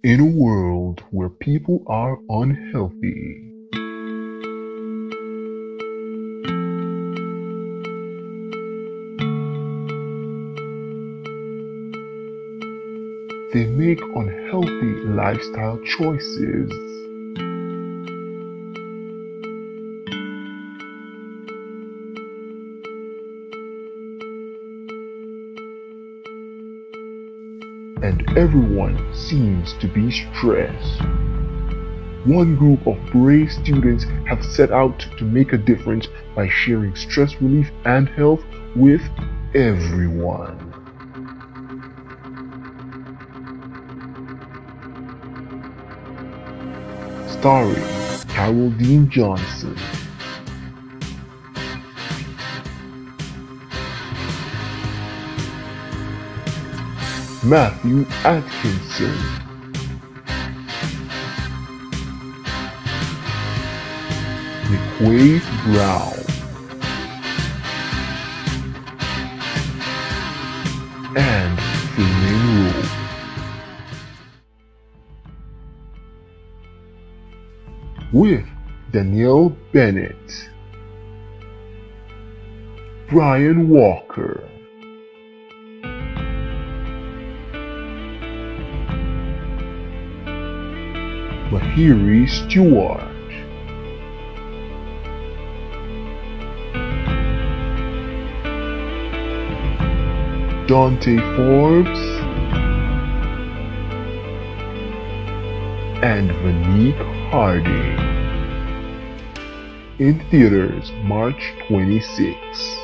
In a world where people are unhealthy, they make unhealthy lifestyle choices. And everyone seems to be stressed. One group of brave students have set out to make a difference by sharing stress relief and health with everyone. Starring Carol Dean Johnson, Matthew Atkinson, McQuaid Brown, and Femin Rule. With Danielle Bennett, Brian Walker, Mahiri Stewart, Dante Forbes, and Vanique Harding. In theaters March 26.